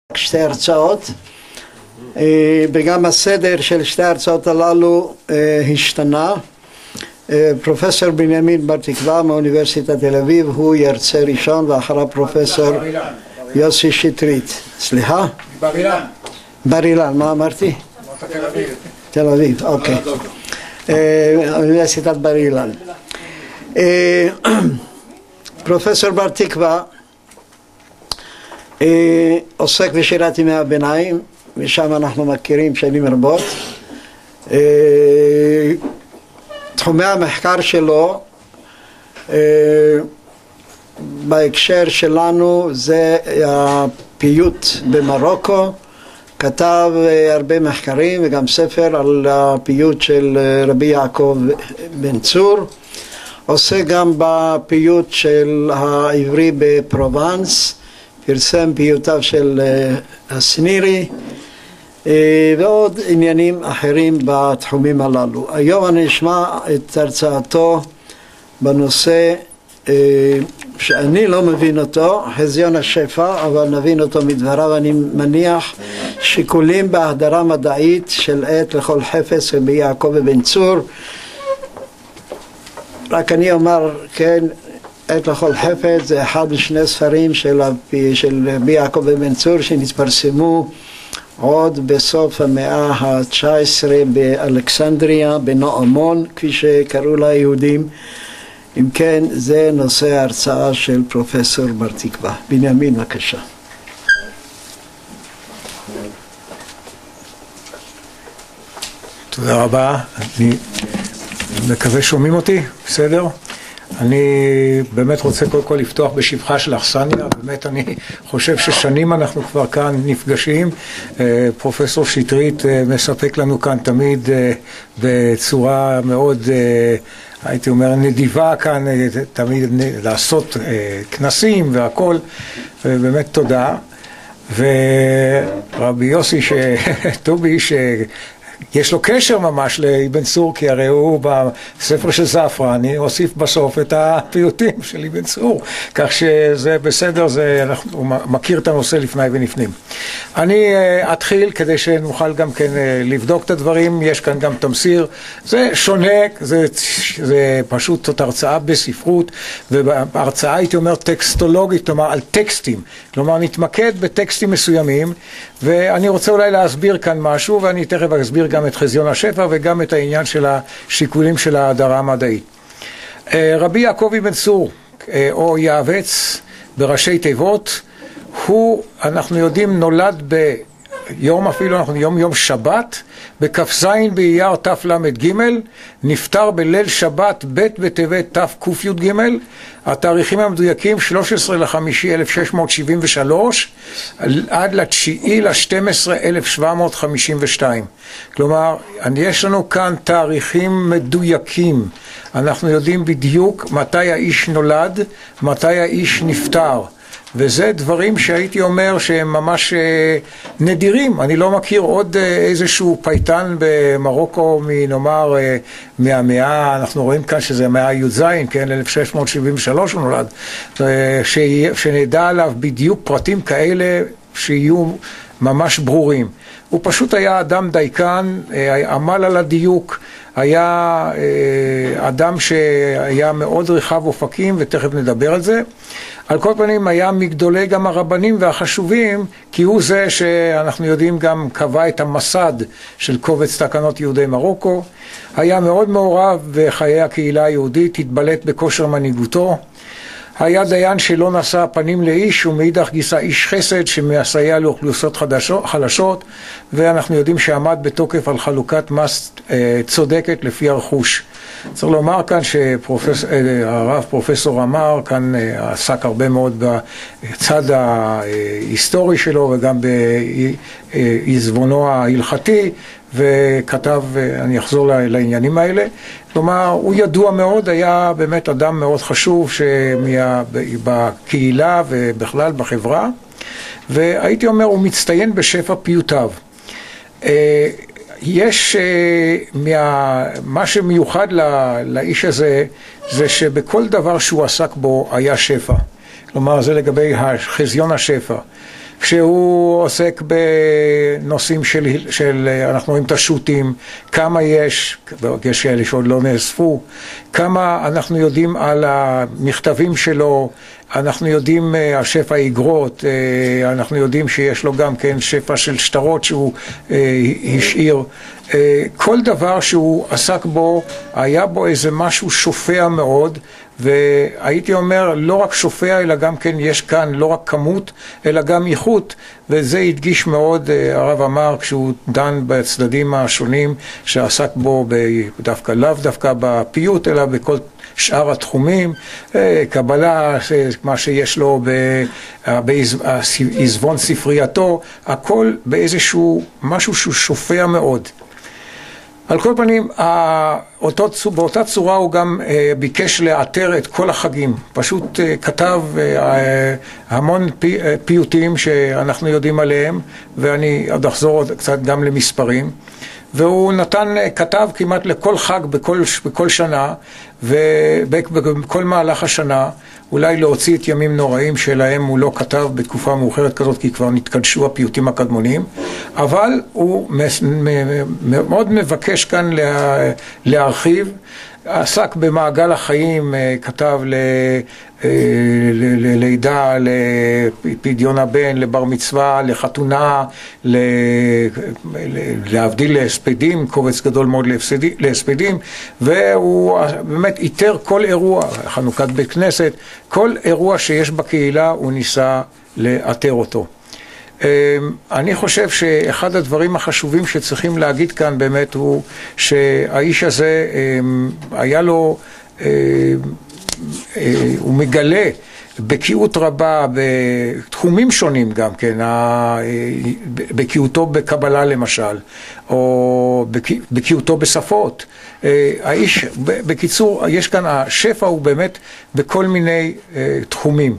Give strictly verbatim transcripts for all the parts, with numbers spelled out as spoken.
שתי הרצאות, וגם הסדר של שתי ההרצאות הללו השתנה. פרופסור בנימין בר תקווה מאוניברסיטת תל אביב הוא ירצה ראשון, ואחריו פרופסור יוסי שטרית. סליחה? בר אילן. בר אילן, מה אמרתי? תל אביב. תל אביב, אוקיי. אוניברסיטת בר אילן. פרופסור בר תקווה עוסק בשירת ימי הביניים, ושם אנחנו מכירים שנים רבות. תחומי המחקר שלו בהקשר שלנו זה הפיוט במרוקו. כתב הרבה מחקרים וגם ספר על הפיוט של רבי יעקב בן צור. עושה גם בפיוט של העברי בפרובנס, פרסם פיוטיו של הסנירי ועוד עניינים אחרים בתחומים הללו. היום אני אשמע את הרצאתו בנושא שאני לא מבין אותו, חזיון השפע, אבל נבין אותו מדבריו. אני מניח שיקולים בהגדרה מדעית של עת לכל חפץ רבי יעקב בן צור. רק אני אומר, כן, עת לכל חפץ זה אחד משני ספרים של רבי יעקב בן צור שנתפרסמו עוד בסוף המאה ה-תשע עשרה באלכסנדריה, בנועמון, כפי שקראו לה יהודים. אם כן, זה נושא ההרצאה של פרופסור בר תקווה. בנימין, בבקשה. תודה רבה. אני מקווה שומעים אותי, בסדר? אני באמת רוצה קודם כל לפתוח בשבחה של אכסניה. באמת אני חושב ששנים אנחנו כבר כאן נפגשים. פרופסור שטרית מספק לנו כאן תמיד בצורה מאוד, הייתי אומר, נדיבה כאן, תמיד לעשות כנסים והכל, ובאמת תודה. ורבי יוסי טובי, יש לו קשר ממש לאבן צור, כי הרי הוא בספר של זעפרני הוסיף בסוף את הפיוטים של אבן צור, כך שזה בסדר, זה, הוא מכיר את הנושא לפני ונפנים. אני אתחיל כדי שנוכל גם כן לבדוק את הדברים. יש כאן גם תמסיר, זה שונה, זה, זה פשוט זאת הרצאה בספרות, והרצאה הייתי אומר טקסטולוגית, כלומר על טקסטים, כלומר נתמקד בטקסטים מסוימים, ואני רוצה אולי להסביר כאן משהו, ואני תכף אסביר גם את חזיון השפע וגם את העניין של השיקולים של ההגדרה המדעית. רבי יעקב בן צור, או יעבץ בראשי תיבות, הוא, אנחנו יודעים, נולד ביום, אפילו אנחנו יום יום שבת, בכ"ז באייר תל"ג, נפטר בליל שבת ב' בטבת תקי"ג. התאריכים המדויקים שלושה עשר למאי אלף שש מאות שבעים ושלוש עד לתשיעי לשתים עשרה אלף שבע מאות חמישים ושתיים. כלומר, יש לנו כאן תאריכים מדויקים. אנחנו יודעים בדיוק מתי האיש נולד, מתי האיש נפטר. וזה דברים שהייתי אומר שהם ממש נדירים. אני לא מכיר עוד איזשהו פייטן במרוקו, נאמר מהמאה, אנחנו רואים כאן שזה המאה י"ז, כן, אלף שש מאות שבעים ושלוש הוא נולד, שנדע עליו בדיוק פרטים כאלה שיהיו ממש ברורים. הוא פשוט היה אדם דייקן, עמל על הדיוק, היה אדם שהיה מאוד רחב אופקים, ותכף נדבר על זה. על כל פנים היה מגדולי גם הרבנים והחשובים, כי הוא זה שאנחנו יודעים גם קבע את המסד של קובץ תקנות יהודי מרוקו. היה מאוד מעורב בחיי הקהילה היהודית, התבלט בכושר מנהיגותו. היה דיין שלא נשא פנים לאיש, ומאידך גיסא איש חסד שמסייע לאוכלוסיות חלשות, ואנחנו יודעים שעמד בתוקף על חלוקת מס צודקת לפי הרכוש. צריך לומר כאן שהרב פרופסור אמר כאן עסק הרבה מאוד בצד ההיסטורי שלו וגם בעיזבונו ההלכתי, וכתב, אני אחזור לעניינים האלה. כלומר, הוא ידוע מאוד, היה באמת אדם מאוד חשוב בקהילה ובכלל בחברה, והייתי אומר, הוא מצטיין בשפע פיוטיו. יש, מה, מה שמיוחד לאיש הזה, זה שבכל דבר שהוא עסק בו היה שפע. כלומר, זה לגבי חזיון השפע. כשהוא עוסק בנושאים של, של אנחנו רואים את השו"תים, כמה יש, יש כאלה שעוד לא נאספו, כמה אנחנו יודעים על המכתבים שלו, אנחנו יודעים השפע איגרות, אנחנו יודעים שיש לו גם כן שפע של שטרות שהוא השאיר. כל דבר שהוא עסק בו, היה בו איזה משהו שופע מאוד, והייתי אומר לא רק שופע אלא גם כן יש כאן לא רק כמות אלא גם איכות, וזה הדגיש מאוד הרב אמר כשהוא דן בצדדים השונים שעסק בו דווקא לאו דווקא בפיוט אלא בכל שאר התחומים, קבלה, מה שיש לו בעזבון ספרייתו, הכל באיזשהו משהו שהוא שופע מאוד. על כל פנים, אותו, באותה צורה הוא גם ביקש לאתר את כל החגים. פשוט כתב המון פיוטים שאנחנו יודעים עליהם, ואני עוד אחזור קצת גם למספרים. והוא נתן, כתב כמעט לכל חג בכל, בכל שנה, ובכל מהלך השנה, אולי להוציא את ימים נוראים שלהם הוא לא כתב בתקופה מאוחרת כזאת, כי כבר נתקדשו הפיוטים הקדמונים, אבל הוא מאוד מבקש כאן לה, להרחיב, עסק במעגל החיים, כתב ל... ללידה, לפדיון הבן, לבר מצווה, לחתונה, להבדיל להספדים, קובץ גדול מאוד להספדים, והוא באמת איתר כל אירוע, חנוכת בית כנסת, כל אירוע שיש בקהילה הוא ניסה לאתר אותו. אני חושב שאחד הדברים החשובים שצריכים להגיד כאן באמת הוא שהאיש הזה היה לו, הוא מגלה בקיאות רבה בתחומים שונים גם כן, בקיאותו בקבלה למשל, או בקיאותו בשפות. האיש, בקיצור, יש כאן, השפע הוא באמת בכל מיני תחומים.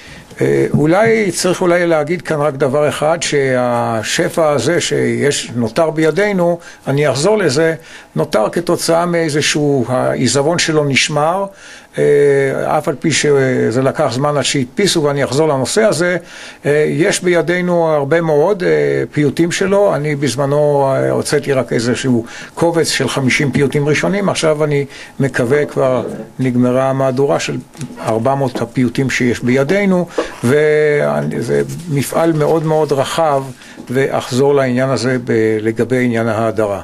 אולי צריך אולי להגיד כאן רק דבר אחד, שהשפע הזה שיש נותר בידינו, אני אחזור לזה, נותר כתוצאה מאיזשהו, העיזבון שלו נשמר, אף על פי שזה לקח זמן עד שהדפיסו, ואני אחזור לנושא הזה. יש בידינו הרבה מאוד פיוטים שלו, אני בזמנו הוצאתי רק איזשהו קובץ של חמישים פיוטים ראשונים, עכשיו אני מקווה כבר נגמרה המהדורה של ארבע מאות הפיוטים שיש בידינו, וזה מפעל מאוד מאוד רחב, ואחזור לעניין הזה לגבי עניין ההדרה.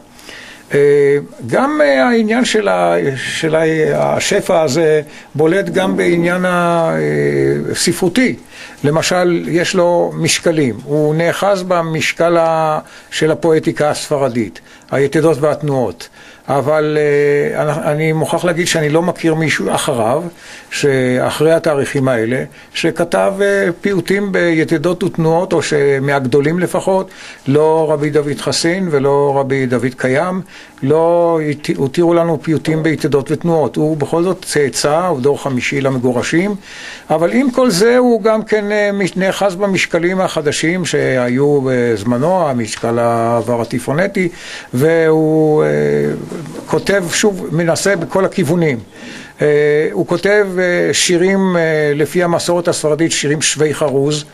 גם העניין של, ה, של השפע הזה בולט גם בעניין הספרותי. למשל, יש לו משקלים, הוא נאחז במשקל של הפואטיקה הספרדית, היתדות והתנועות. אבל אני מוכרח להגיד שאני לא מכיר מישהו אחריו, שאחרי התאריכים האלה, שכתב פיוטים ביתדות ותנועות, או שמהגדולים לפחות, לא רבי דוד חסין ולא רבי דוד קיים, לא הותירו לנו פיוטים ביתדות ותנועות. הוא בכל זאת צאצא, הוא דור חמישי למגורשים, אבל עם כל זה הוא גם כן נאחז במשקלים החדשים שהיו בזמנו, המשקל העבר התיפונטי, והוא כותב, שוב, מנסה בכל הכיוונים. הוא כותב שירים לפי המסורת הספרדית, שירים שווי חרוז,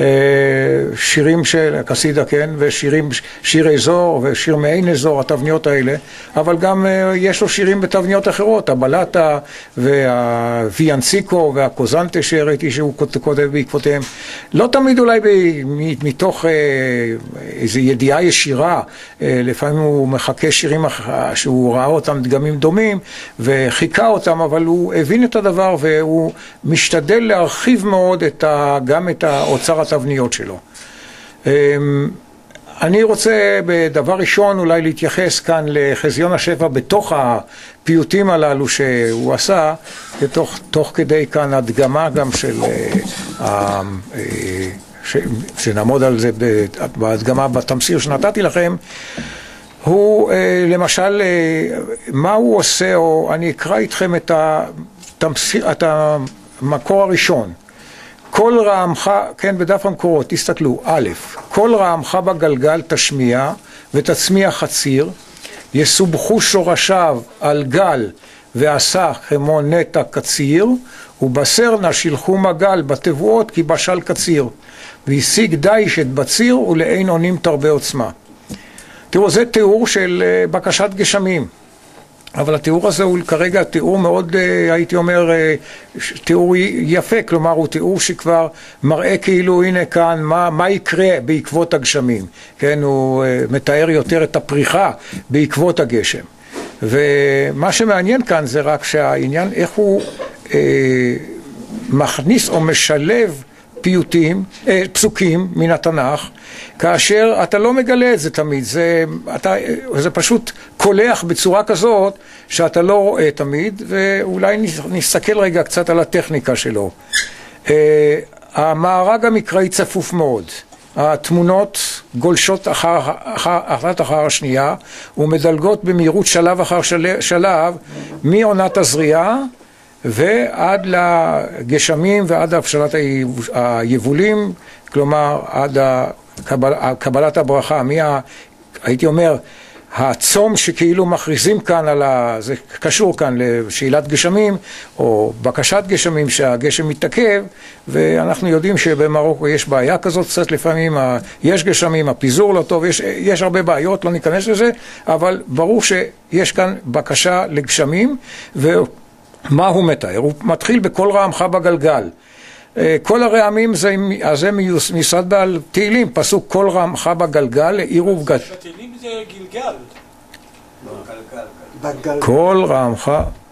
שירים של קסידה, כן, ושירים, שיר אזור ושיר מעין אזור, התבניות האלה, אבל גם יש לו שירים בתבניות אחרות, הבלטה והוויאנסיקו והקוזנטה שהראיתי שהוא כותב בעקבותיהם. לא תמיד אולי מתוך איזו ידיעה ישירה, לפעמים הוא מחכה שירים שהוא ראה אותם דגמים דומים וחיכה אותם, אבל הוא הבין את הדבר והוא משתדל להרחיב מאוד את ה, גם את האוצר התבניות שלו. אני רוצה בדבר ראשון אולי להתייחס כאן לחזיון השפע בתוך הפיוטים הללו שהוא עשה, תוך, תוך כדי כאן הדגמה גם של, ש, שנעמוד על זה בהדגמה בתמסיר שנתתי לכם. הוא למשל, מה הוא עושה, או אני אקרא איתכם את, התמסיר, את המקור הראשון. כל רעמך, כן, בדף המקורות, תסתכלו, א', כל רעמך בגלגל תשמיע ותצמיע חציר, יסובכו שורשיו על גל ועשה כמו נטע קציר, ובשר נא שילחו מגל בתבואות כי בשל קציר. והשיג דיש את בציר ולאין עונים תרבה עוצמה. תראו, זה תיאור של בקשת גשמים. אבל התיאור הזה הוא כרגע תיאור מאוד, הייתי אומר, תיאור יפה, כלומר הוא תיאור שכבר מראה כאילו הנה כאן מה, מה יקרה בעקבות הגשמים, כן, הוא מתאר יותר את הפריחה בעקבות הגשם. ומה שמעניין כאן זה רק שהעניין איך הוא אה, מכניס או משלב פיוטים, אה, פסוקים מן התנ"ך, כאשר אתה לא מגלה את זה תמיד, זה, אתה, זה פשוט קולח בצורה כזאת שאתה לא רואה תמיד, ואולי נסתכל רגע קצת על הטכניקה שלו. אה, המארג המקראי צפוף מאוד, התמונות גולשות אחר, אחר, אחת אחר השנייה ומדלגות במהירות שלב אחר של, שלב מעונת הזריעה ועד לגשמים ועד הבשלת היבולים, כלומר עד הקבל, קבלת הברכה, מה, הייתי אומר, הצום שכאילו מכריזים כאן על ה... זה קשור כאן לשאלת גשמים או בקשת גשמים שהגשם מתעכב, ואנחנו יודעים שבמרוקו יש בעיה כזאת קצת לפעמים, יש גשמים, הפיזור לא טוב, יש, יש הרבה בעיות, לא ניכנס לזה, אבל ברור שיש כאן בקשה לגשמים, ומה הוא מתאר? הוא מתחיל בכל רעמך בגלגל. כל הרעמים זה, זה מיוסד בעל תהילים, פסוק כל רעמך בגלגל לעיר ובגד. בתהילים זה גלגל. בגלגל. כל רעמך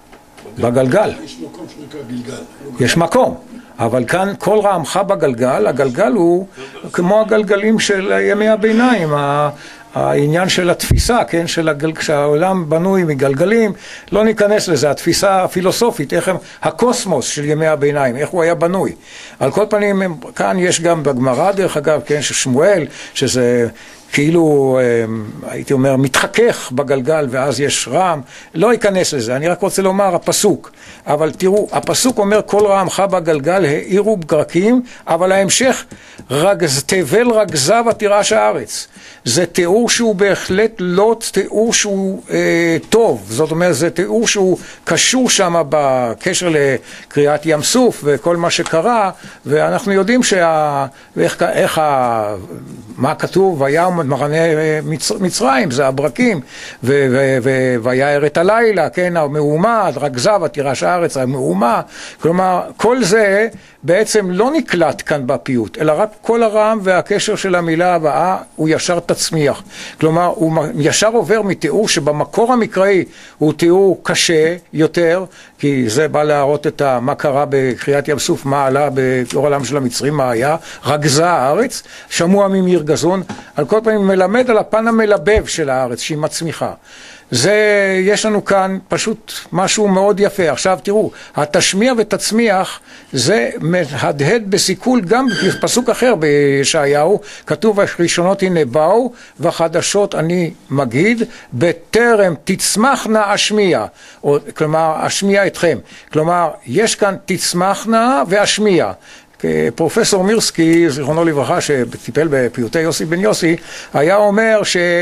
בגלגל. יש מקום שנקרא גלגל. יש מקום, אבל כאן כל רעמך בגלגל, הגלגל הוא כמו הגלגלים של ימי הביניים, העניין של התפיסה, כן, של הגל... כשהעולם בנוי מגלגלים, לא ניכנס לזה, התפיסה הפילוסופית, איך הם, הקוסמוס של ימי הביניים, איך הוא היה בנוי. על כל פנים, הם, כאן יש גם בגמרא, דרך אגב, כן, ששמואל, שזה כאילו, הייתי אומר, מתחכך בגלגל ואז יש רעם, לא ייכנס לזה, אני רק רוצה לומר הפסוק, אבל תראו, הפסוק אומר כל רעמך בגלגל העירו בגרקים, אבל ההמשך, רגז, תבל רגזה ותירש הארץ. זה תיאור שהוא בהחלט לא תיאור שהוא אה, טוב, זאת אומרת זה תיאור שהוא קשור שם בקשר לקריאת ים סוף וכל מה שקרה, ואנחנו יודעים שה, איך, איך ה, מה כתוב, וים מרנה מצ, מצרים, זה הברקים, ו, ו, ו, ויער את הלילה, כן, המהומה, רגזה ותירש הארץ, המהומה, כלומר כל זה בעצם לא נקלט כאן בפיוט, אלא רק כל הרעם והקשר של המילה הבאה הוא ישר תצמיח. כלומר, הוא ישר עובר מתיאור שבמקור המקראי הוא תיאור קשה יותר, כי זה בא להראות את מה קרה בקריאת ים סוף, מה עלה בעולם של המצרים, מה היה, רגזה הארץ, שמוע ממיר גזון, על כל פנים מלמד על הפן המלבב של הארץ, שהיא מצמיחה. זה, יש לנו כאן פשוט משהו מאוד יפה. עכשיו תראו, התשמיע ותצמיח זה מהדהד בסיכול גם בפסוק אחר בישעיהו, כתוב ראשונות הנה באו וחדשות אני מגיד, בטרם תצמחנה אשמיע, או, כלומר אשמיע אתכם, כלומר יש כאן תצמחנה ואשמיע. פרופסור מירסקי, זיכרונו לברכה, שטיפל בפיוטי יוסי בן יוסי, היה אומר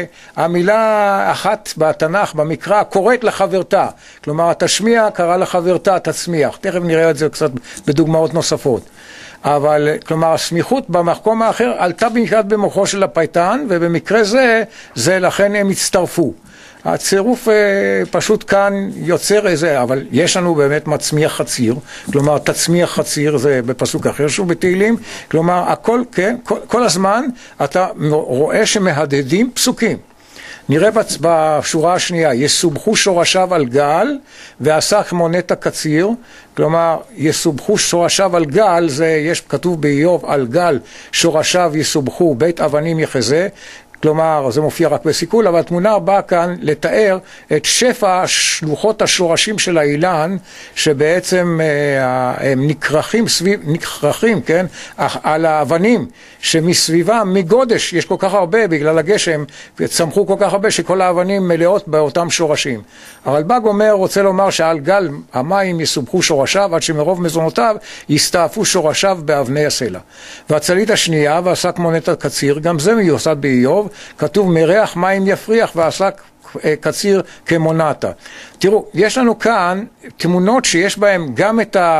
שהמילה אחת בתנ"ך, במקרא, קוראת לחברתה. כלומר, התשמיע קרא לחברתה, תצמיח. תכף נראה את זה קצת בדוגמאות נוספות. אבל, כלומר, הסמיכות במקום האחר עלתה במיוחד במוחו של הפייטן, ובמקרה זה, זה לכן הם הצטרפו. הצירוף פשוט כאן יוצר איזה, אבל יש לנו באמת מצמיח חציר, כלומר תצמיח חציר זה בפסוק אחר שהוא בתהילים, כלומר הכל, כן, כל, כל הזמן אתה רואה שמהדהדים פסוקים. נראה בשורה השנייה, יסובכו שורשיו על גל ועשה כמונטע קציר, כלומר יסובכו שורשיו על גל, זה יש כתוב באיוב על גל שורשיו יסובכו בית אבנים יחזה, כלומר, זה מופיע רק בסיכול, אבל התמונה באה כאן לתאר את שפע שלוחות השורשים של האילן, שבעצם הם נקרחים סביב, נקרחים, כן, על האבנים, שמסביבם, מגודש, יש כל כך הרבה, בגלל הגשם, צמחו כל כך הרבה, שכל האבנים מלאות באותם שורשים. הרלב"ג אומר, רוצה לומר שעל גל המים יסובכו שורשיו, עד שמרוב מזונותיו יסתעפו שורשיו באבני הסלע. והצלית השנייה, ועשה כמונטע קציר, גם זה מיוסד באיוב, כתוב מריח מים יפריח ועשה קציר כמונטע. תראו, יש לנו כאן תמונות שיש בהם גם את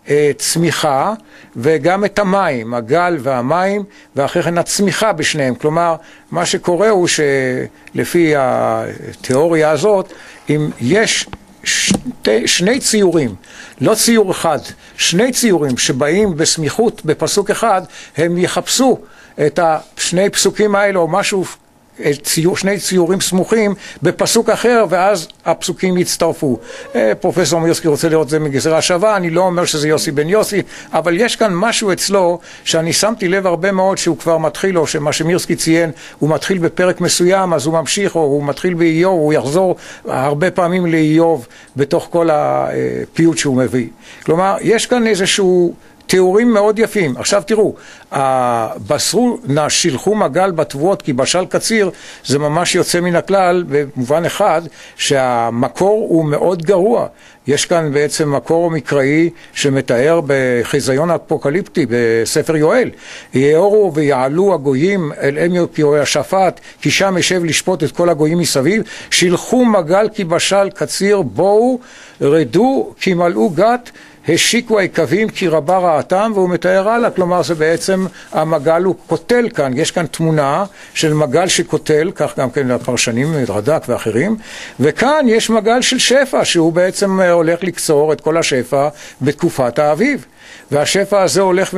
הצמיחה וגם את המים, הגל והמים, ואחרי כן הצמיחה בשניהם. כלומר, מה שקורה הוא שלפי התיאוריה הזאת, אם יש שתי, שני ציורים, לא ציור אחד, שני ציורים שבאים בסמיכות בפסוק אחד, הם יחפשו את השני פסוקים האלה או משהו, ציור, שני ציורים סמוכים בפסוק אחר, ואז הפסוקים יצטרפו. פרופסור מירסקי רוצה לראות זה מגזרה שווה, אני לא אומר שזה יוסי בן יוסי, אבל יש כאן משהו אצלו שאני שמתי לב הרבה מאוד שהוא כבר מתחיל, או שמה שמירסקי ציין, הוא מתחיל בפרק מסוים, אז הוא ממשיך, או הוא מתחיל באיוב, הוא יחזור הרבה פעמים לאיוב בתוך כל הפיוט שהוא מביא. כלומר, יש כאן איזשהו תיאורים מאוד יפים. עכשיו תראו, הבשרו נא שילחו מגל בתבואות כי בשל קציר, זה ממש יוצא מן הכלל במובן אחד שהמקור הוא מאוד גרוע. יש כאן בעצם מקור מקראי שמתאר בחיזיון האפוקליפטי בספר יואל. יאורו ויעלו הגויים אל אם יהושפט כי שם ישב לשפוט את כל הגויים מסביב. שילחו מגל כי בשל קציר, בואו רדו כי מלאו גת, השיקו היקבים כי רבה רעתם, והוא מתאר הלאה, כלומר זה בעצם המגל הוא קוטל כאן, יש כאן תמונה של מגל שקוטל, כך גם כן הפרשנים, רד"ק ואחרים, וכאן יש מגל של שפע, שהוא בעצם הולך לקצור את כל השפע בתקופת האביב. והשפע הזה הולך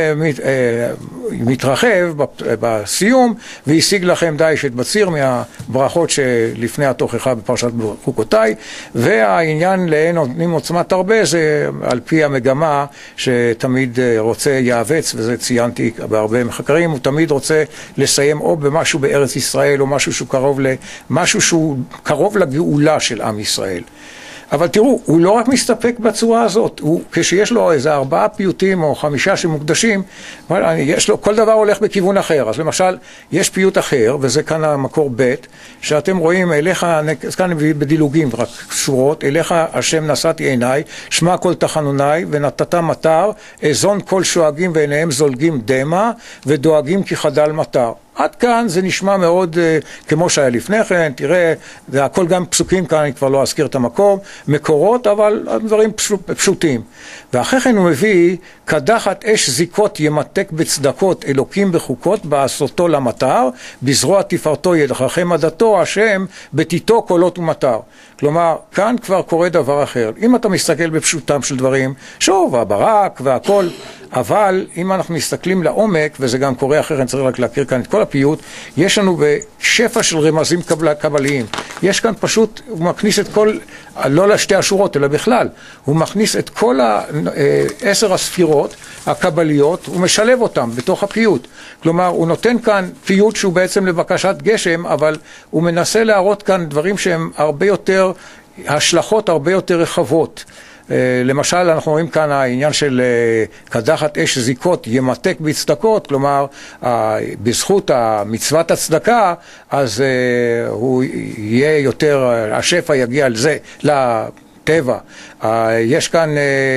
ומתרחב בסיום, והשיג לכם דיש את בציר מהברכות שלפני התוכחה בפרשת חוקותיי, והעניין לאין נותנים עוצמת הרבה זה על פי המגמה שתמיד רוצה יעבץ, וזה ציינתי בהרבה מחקרים, הוא תמיד רוצה לסיים או במשהו בארץ ישראל או משהו שהוא קרוב, משהו שהוא קרוב לגאולה של עם ישראל. אבל תראו, הוא לא רק מסתפק בצורה הזאת, הוא, כשיש לו איזה ארבעה פיוטים או חמישה שמוקדשים, יש לו, כל דבר הולך בכיוון אחר. אז למשל, יש פיוט אחר, וזה כאן המקור ב', שאתם רואים, אליך, כאן בדילוגים רק שורות, אליך השם נשאתי עיניי, שמע כל תחנוני, ונתת מטר, אזון כל שואגים ועיניהם זולגים דמה, ודואגים כי חדל מטר. עד כאן זה נשמע מאוד uh, כמו שהיה לפני כן, תראה, זה הכל גם פסוקים כאן, אני כבר לא אזכיר את המקום, מקורות, אבל דברים פשוט, פשוטים. ואחרי כן הוא מביא, קדחת אש זיקות ימתק בצדקות, אלוקים בחוקות, בעשותו למטר, בזרוע תפארתו ידרכם עדתו, השם בתיתו קולות ומטר. כלומר, כאן כבר קורה דבר אחר. אם אתה מסתכל בפשוטם של דברים, שוב, הברק והכל, אבל אם אנחנו מסתכלים לעומק, וזה גם קורה אחר, אני צריך רק להכיר כאן את כל הפיוט, יש לנו בשפע של רמזים קבליים. יש כאן פשוט, הוא מכניס את כל, לא לשתי השורות, אלא בכלל, הוא מכניס את כל עשר הספירות הקבליות, הוא משלב אותם בתוך הפיוט. כלומר, הוא נותן כאן פיוט שהוא בעצם לבקשת גשם, אבל הוא מנסה להראות כאן דברים שהם הרבה יותר, השלכות הרבה יותר רחבות. למשל, אנחנו רואים כאן העניין של קדחת אש זיקות ימתק בצדקות, כלומר, בזכות מצוות הצדקה, אז הוא יהיה יותר, השפע יגיע על זה, לטבע. יש כאן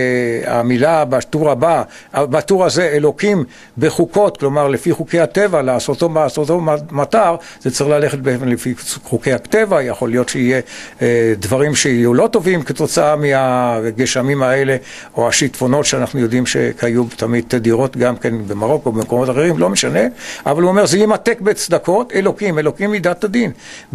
המילה בטור הבא, בטור הזה אלוקים בחוקות, כלומר לפי חוקי הטבע, לעשותו בעשותו מטר, זה צריך ללכת לפי חוקי הטבע, יכול להיות שיהיה דברים שיהיו לא טובים כתוצאה מהגשמים האלה, או השיטפונות שאנחנו יודעים שהיו תמיד תדירות גם כן במרוקו או במקומות אחרים, לא משנה, אבל הוא אומר זה ימתק בצדקות, אלוקים, אלוקים מידת הדין,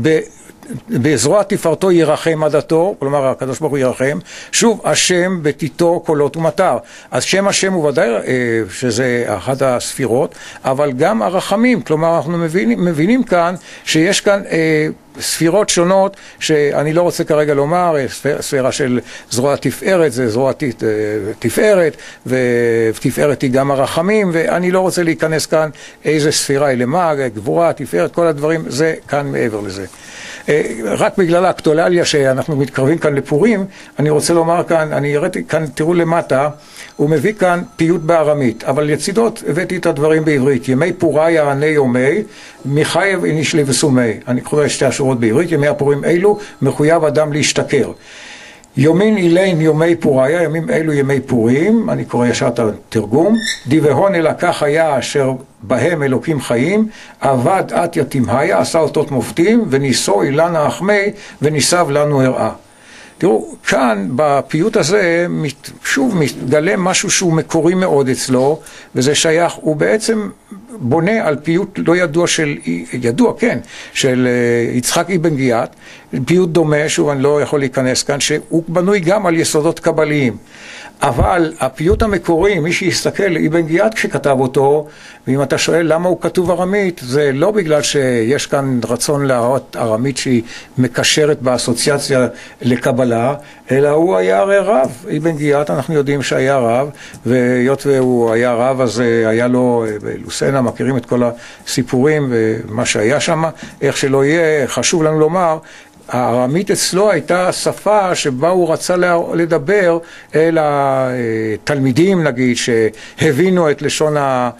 בזרוע תפארתו ירחם עדתו, כלומר הקדוש ברוך הוא ירחם, שוב השם בתיתו קולות ומטר. אז שם השם הוא ודאי שזה אחת הספירות, אבל גם הרחמים, כלומר אנחנו מבינים, מבינים כאן שיש כאן אה, ספירות שונות שאני לא רוצה כרגע לומר, ספירה של זרוע תפארת, זה זרוע תפארת, ותפארת היא גם הרחמים, ואני לא רוצה להיכנס כאן איזה ספירה היא למה, גבורה, תפארת, כל הדברים, זה כאן מעבר לזה. רק בגלל האקטואליה שאנחנו מתקרבים כאן לפורים, אני רוצה לומר כאן, אני הראיתי כאן, תראו למטה, הוא מביא כאן פיוט בארמית, אבל לצידות הבאתי את הדברים בעברית, ימי פורי יענה יומי, מחייב אינישלי וסומי, אני קורא שתי השורות בעברית, ימי הפורים אלו מחויב אדם להשתכר. יומין אילין יומי פוריה, ימים אלו ימי פורים, אני קורא ישר את התרגום, דיבהון אלקח היה אשר בהם אלוקים חיים, עבד את יתימהיה, עשה אותות מופתים, וניסו אילנה אחמי, וניסב לנו הראה. תראו, כאן בפיוט הזה שוב מתגלה משהו שהוא מקורי מאוד אצלו, וזה שייך, הוא בעצם בונה על פיוט לא ידוע של, ידוע כן, של יצחק אבן גיאת, פיוט דומה, שוב אני לא יכול להיכנס כאן, שהוא בנוי גם על יסודות קבליים. אבל הפיוט המקורי, מי שיסתכל, אבן גיאת כשכתב אותו, ואם אתה שואל למה הוא כתוב ארמית, זה לא בגלל שיש כאן רצון להראות ארמית שהיא מקשרת באסוציאציה לקבלה, אלא הוא היה הרי רב. אבן גיאת אנחנו יודעים שהיה רב, והיות והוא היה רב, אז היה לו, בלוסנה מכירים את כל הסיפורים ומה שהיה שם, איך שלא יהיה, חשוב לנו לומר, הארמית אצלו הייתה שפה שבה הוא רצה לדבר אל התלמידים, נגיד, שהבינו את לשון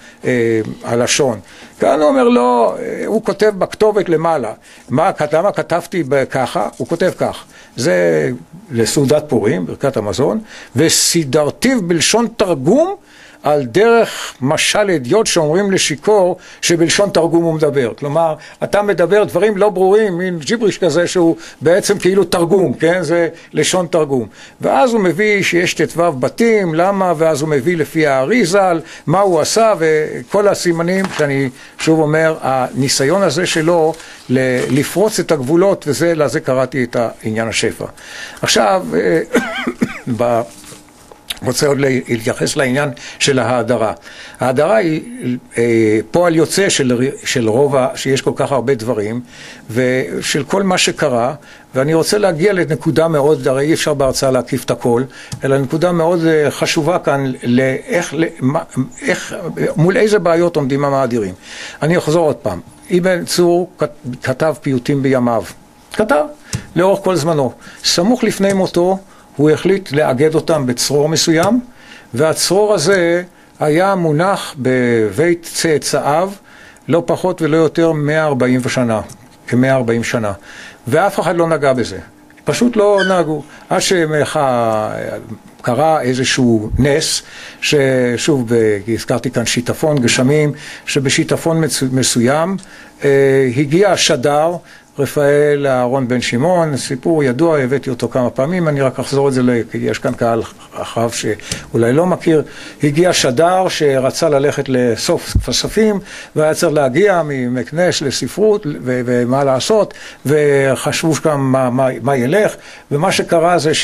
הלשון. כאן הוא אומר לו, הוא כותב בכתובת למעלה. מה, למה כתבתי ככה? הוא כותב כך. זה לסעודת פורים, ברכת המזון, וסידרתיו בלשון תרגום, על דרך משל אדיוט שאומרים לשיקור שבלשון תרגום הוא מדבר. כלומר, אתה מדבר דברים לא ברורים, מין ג'יבריש כזה שהוא בעצם כאילו תרגום, כן? זה לשון תרגום. ואז הוא מביא שיש תתוו בתים, למה? ואז הוא מביא לפי האריזל, מה הוא עשה, וכל הסימנים, שאני שוב אומר, הניסיון הזה שלו לפרוץ את הגבולות, וזה, לזה קראתי את העניין השפע. עכשיו, ב... רוצה עוד להתייחס לעניין של ההדרה. ההדרה היא פועל יוצא של, של רובע, שיש כל כך הרבה דברים, ושל כל מה שקרה, ואני רוצה להגיע לנקודה מאוד, הרי אי אפשר בהרצאה להקיף את הכל, אלא נקודה מאוד חשובה כאן, לאיך, איך, מול איזה בעיות עומדים המאדירים. אני אחזור עוד פעם. אבן צור כתב פיוטים בימיו. כתב, לאורך כל זמנו. סמוך לפני מותו, הוא החליט לאגד אותם בצרור מסוים, והצרור הזה היה מונח בבית צאצאיו לא פחות ולא יותר מאה וארבעים שנה, כ-מאה וארבעים שנה, ואף אחד לא נגע בזה. פשוט לא נגעו, עד שקרה איזשהו נס, ששוב, הזכרתי כאן שיטפון גשמים, שבשיטפון מסוים הגיע שדר, רפאל אהרון בן שמעון, סיפור ידוע, הבאתי אותו כמה פעמים, אני רק אחזור את זה, כי יש כאן קהל אחריו שאולי לא מכיר. הגיע שדר שרצה ללכת לסוף כספים, והיה צריך להגיע ממקנש לספרות, ומה לעשות, וחשבו כאן מה, מה, מה ילך, ומה שקרה זה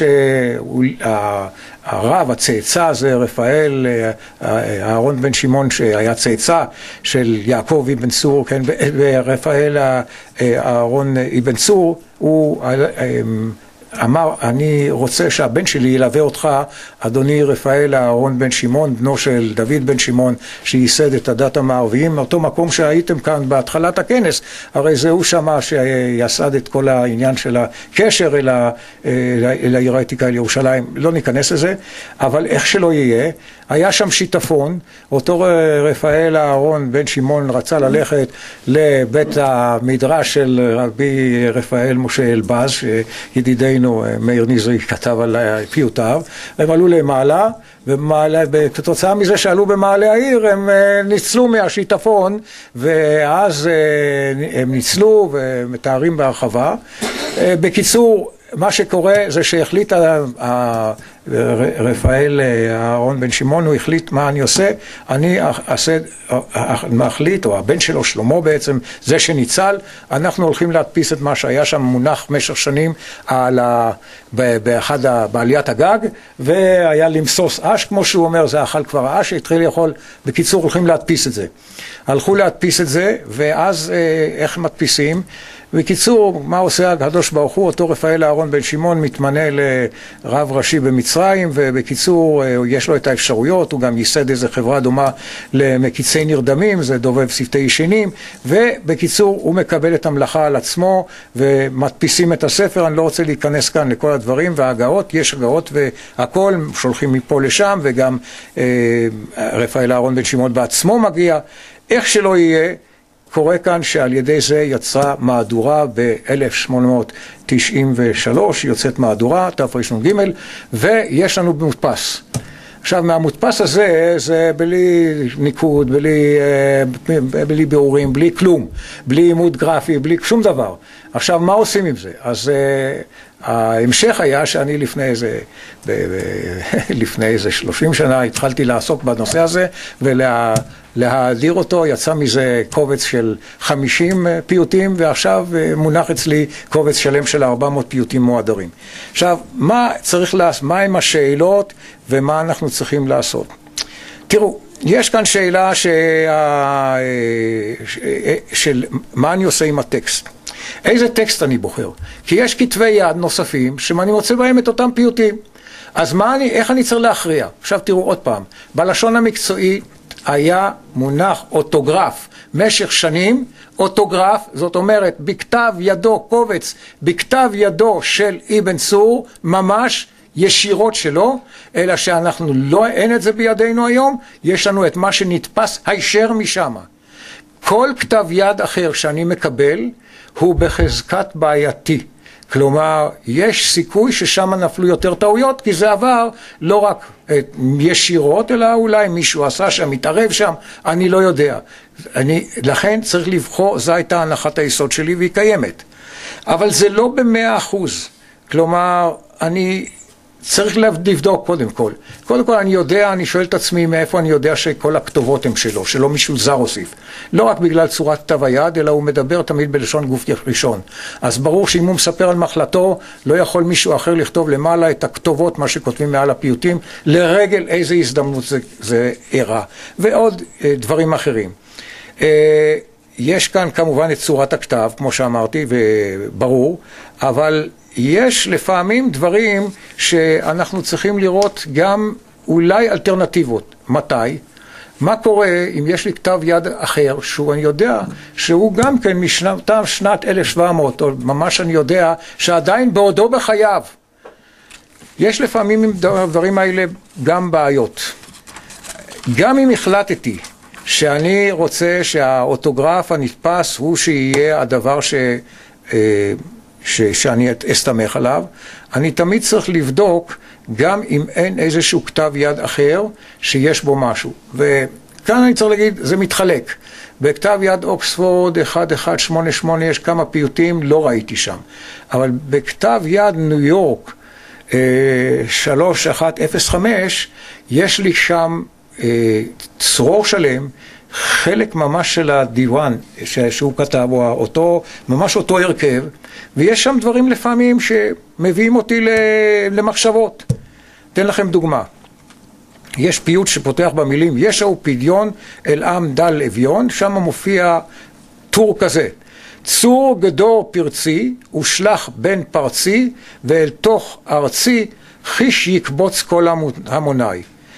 שהרב, הצאצא הזה, רפאל אהרון בן שמעון, שהיה צאצא של יעקב אבן צור, כן, ורפאל אהרון אבן צור, הוא אמר, אני רוצה שהבן שלי ילווה אותך, אדוני רפאל אהרון בן שמעון, בנו של דוד בן שמעון, שייסד את הדת המערביים, מאותו מקום שהייתם כאן בהתחלת הכנס, הרי זהו שמה שיסד את כל העניין של הקשר אל, ה, אל העיר העתיקה, אל ירושלים, לא ניכנס לזה, אבל איך שלא יהיה, היה שם שיטפון, אותו רפאל אהרון בן שמעון רצה ללכת לבית המדרש של רבי רפאל משה אלבז, שידידנו מאיר נזרי כתב על פיוטיו, הם עלו למעלה, וכתוצאה מזה שעלו במעלה העיר הם ניצלו מהשיטפון, ואז הם ניצלו ומתארים בהרחבה. בקיצור, מה שקורה זה שהחליט רפאל אהרון בן שמעון, הוא החליט מה אני עושה, אני אעשה, מחליט, או הבן שלו שלמה בעצם, זה שניצל, אנחנו הולכים להדפיס את מה שהיה שם מונח במשך שנים על ה, באחד, בעליית הגג, והיה למסוס אש, כמו שהוא אומר, זה אכל כבר האש, התחיל לאכול, בקיצור הולכים להדפיס את זה. הלכו להדפיס את זה, ואז איך מדפיסים? בקיצור, מה עושה הקדוש ברוך הוא? אותו רפאל אהרון בן שמעון מתמנה לרב ראשי במצרים, ובקיצור, יש לו את האפשרויות, הוא גם ייסד איזו חברה דומה למקיצי נרדמים, זה דובב שפתי ישנים, ובקיצור, הוא מקבל את המלאכה על עצמו, ומדפיסים את הספר. אני לא רוצה להיכנס כאן לכל הדברים, וההגאות, יש הגאות והכל, שולחים מפה לשם, וגם אה, רפאל אהרון בן שמעון בעצמו מגיע. איך שלא יהיה, קורה כאן שעל ידי זה יצרה מהדורה ב-אלף שמונה מאות תשעים ושלוש, יוצאת מהדורה, תרנ"ג, ויש לנו מודפס. עכשיו, מהמודפס הזה, זה בלי ניקוד, בלי, בלי ביאורים, בלי כלום, בלי עימוד גרפי, בלי שום דבר. עכשיו, מה עושים עם זה? אז ההמשך היה שאני לפני איזה, ב, ב, לפני איזה שלושים שנה התחלתי לעסוק בנושא הזה ולהדיר אותו, יצא מזה קובץ של חמישים פיוטים ועכשיו מונח אצלי קובץ שלם של ארבע מאות פיוטים מועדרים. עכשיו, מה צריך לעשות, מה הם השאלות ומה אנחנו צריכים לעשות? תראו, יש כאן שאלה ש... של מה אני עושה עם הטקסט. איזה טקסט אני בוחר? כי יש כתבי יד נוספים שאני מוצא בהם את אותם פיוטים. אז מה אני, איך אני צריך להכריע? עכשיו תראו עוד פעם, בלשון המקצועי היה מונח אוטוגרף משך שנים, אוטוגרף, זאת אומרת בכתב ידו, קובץ, בכתב ידו של אבן צור, ממש ישירות שלו, אלא שאנחנו לא, אין את זה בידינו היום, יש לנו את מה שנתפס הישר משם. כל כתב יד אחר שאני מקבל הוא בחזקת בעייתי. כלומר, יש סיכוי ששם נפלו יותר טעויות, כי זה עבר לא רק ישירות, אלא אולי מישהו עשה שם, מתערב שם, אני לא יודע. אני, לכן צריך לבחור, זו הייתה הנחת היסוד שלי והיא קיימת. אבל זה לא במאה אחוז. כלומר, אני צריך לבדוק קודם כל. קודם כל אני יודע, אני שואל את עצמי מאיפה אני יודע שכל הכתובות הם שלו, שלא מישהו זר הוסיף. לא רק בגלל צורת כתב היד, אלא הוא מדבר תמיד בלשון גוף ראשון. אז ברור שאם הוא מספר על מחלתו, לא יכול מישהו אחר לכתוב למעלה את הכתובות, מה שכותבים מעל הפיוטים, לרגל איזה הזדמנות זה, זה אירע. ועוד אה, דברים אחרים. אה, יש כאן כמובן את צורת הכתב, כמו שאמרתי, וברור, אבל יש לפעמים דברים שאנחנו צריכים לראות גם אולי אלטרנטיבות. מתי? מה קורה אם יש לי כתב יד אחר, שהוא אני יודע שהוא גם כן משנת שנת אלף שבע מאות, או ממש אני יודע שעדיין בעודו בחייו. יש לפעמים עם הדברים האלה גם בעיות. גם אם החלטתי שאני רוצה שהאוטוגרף הנתפס הוא שיהיה הדבר ש... ש... שאני אסתמך עליו, אני תמיד צריך לבדוק גם אם אין איזשהו כתב יד אחר שיש בו משהו. וכאן אני צריך להגיד, זה מתחלק. בכתב יד אוקספורד אחת אחת שמונה שמונה יש כמה פיוטים, לא ראיתי שם. אבל בכתב יד ניו יורק שלוש אחת אפס חמש יש לי שם צרור שלם, חלק ממש של הדיוואן שהוא כתב, או אותו, ממש אותו הרכב, ויש שם דברים לפעמים שמביאים אותי למחשבות. אתן לכם דוגמה. יש פיוט שפותח במילים, ישעו פדיון אל עם דל אביון, שם מופיע טור כזה. צור גדור פרצי ושלח בן פרצי ואל תוך ארצי חיש יקבוץ כל המוני.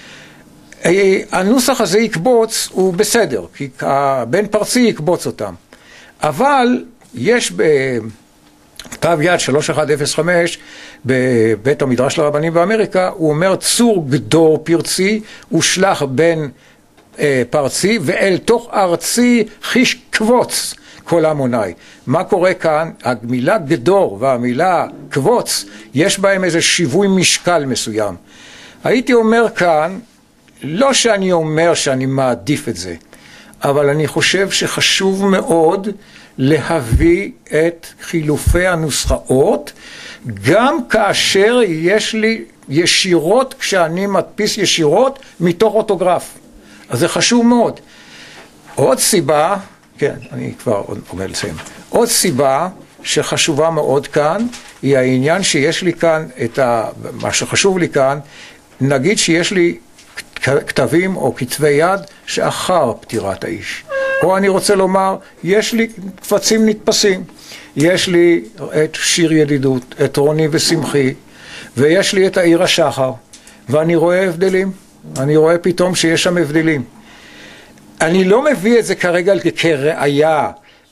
הנוסח הזה יקבוץ הוא בסדר, כי בן פרצי יקבוץ אותם. אבל יש בכתב יד שלוש אחת אפס חמש בבית המדרש לרבנים באמריקה, הוא אומר צור גדור פרצי ושלח בן פרצי ואל תוך ארצי חיש קבוץ כל המוני. מה קורה כאן? המילה גדור והמילה קבוץ יש בהם איזה שיווי משקל מסוים. הייתי אומר כאן, לא שאני אומר שאני מעדיף את זה, אבל אני חושב שחשוב מאוד להביא את חילופי הנוסחאות, גם כאשר יש לי ישירות, כשאני מדפיס ישירות מתוך אוטוגרף. אז זה חשוב מאוד. עוד סיבה, כן, אני כבר אומר לסיים. עוד סיבה שחשובה מאוד כאן, היא העניין שיש לי כאן, את ה, מה שחשוב לי כאן, נגיד שיש לי כתבים או כתבי יד שאחר פטירת האיש. או אני רוצה לומר, יש לי קבצים נתפסים. יש לי את שיר ידידות, את רוני ושמחי, ויש לי את העיר השחר, ואני רואה הבדלים. אני רואה פתאום שיש שם הבדלים. אני לא מביא את זה כרגע כראיה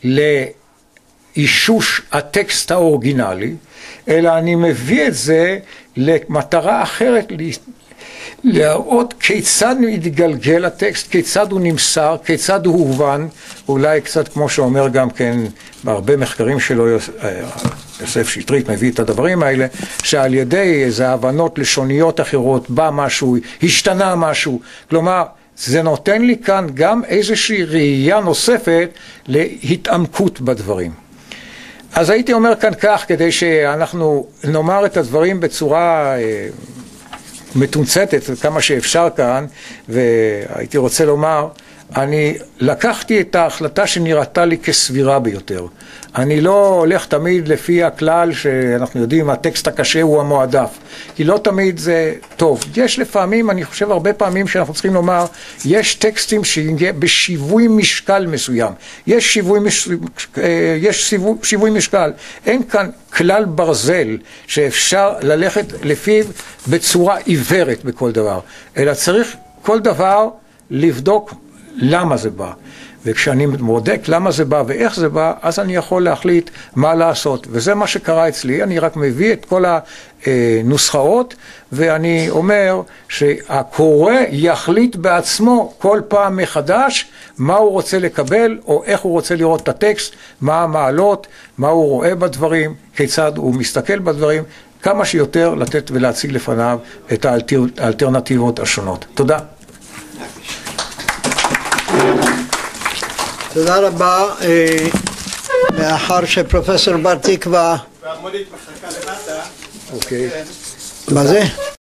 לאישוש הטקסט האורגינלי, אלא אני מביא את זה למטרה אחרת, להראות כיצד מתגלגל הטקסט, כיצד הוא נמסר, כיצד הוא הובן, אולי קצת כמו שאומר גם כן בהרבה מחקרים שלו יוסף שטרית מביא את הדברים האלה, שעל ידי איזה הבנות לשוניות אחרות בא משהו, השתנה משהו, כלומר זה נותן לי כאן גם איזושהי ראייה נוספת להתעמקות בדברים. אז הייתי אומר כאן כך, כדי שאנחנו נאמר את הדברים בצורה אה, מתומצתת כמה שאפשר כאן, והייתי רוצה לומר, אני לקחתי את ההחלטה שנראתה לי כסבירה ביותר. אני לא הולך תמיד לפי הכלל שאנחנו יודעים, הטקסט הקשה הוא המועדף, כי לא תמיד זה טוב. יש לפעמים, אני חושב הרבה פעמים שאנחנו צריכים לומר, יש טקסטים שיהיה בשיווי משקל מסוים. יש שיווי, מש... יש שיווי, שיווי משקל. אין כאן כלל ברזל שאפשר ללכת לפיו בצורה עיוורת בכל דבר, אלא צריך כל דבר לבדוק למה זה בא. וכשאני בודק למה זה בא ואיך זה בא, אז אני יכול להחליט מה לעשות. וזה מה שקרה אצלי. אני רק מביא את כל הנוסחאות, ואני אומר שהקורא יחליט בעצמו כל פעם מחדש מה הוא רוצה לקבל, או איך הוא רוצה לראות את הטקסט, מה המעלות, מה הוא רואה בדברים, כיצד הוא מסתכל בדברים, כמה שיותר לתת ולהציג לפניו את האלטרנטיבות השונות. תודה. תודה רבה. מאחר שפרופסור בר תקווה... והמונית מחכה למטה. אוקיי. מה זה?